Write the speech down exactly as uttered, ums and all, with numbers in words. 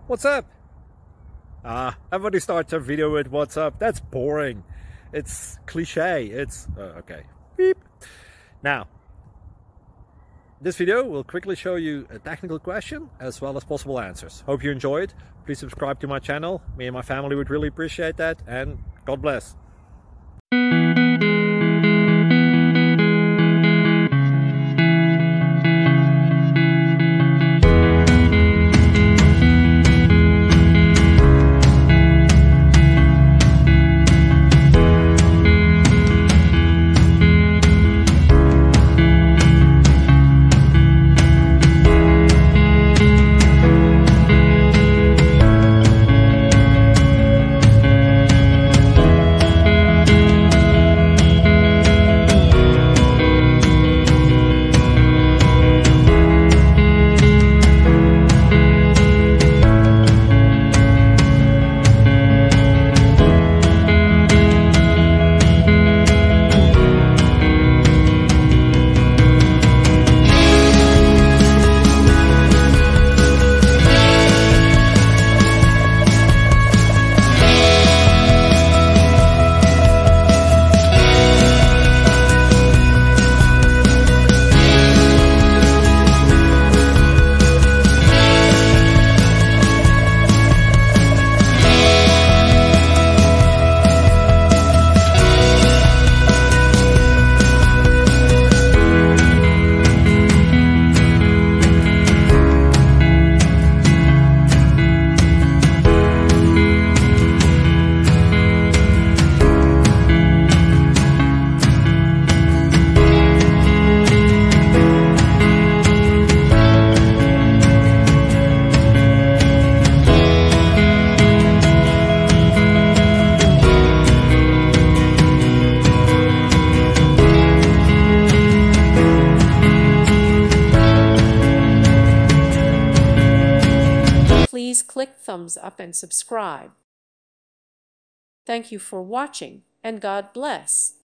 What's up? Ah, everybody starts their video with what's up. That's boring. It's cliche. It's uh, okay. Beep. Now, this video will quickly show you a technical question as well as possible answers. Hope you enjoyed. Please subscribe to my channel. Me and my family would really appreciate that, and God bless. Please click thumbs up and subscribe. Thank you for watching, and God bless.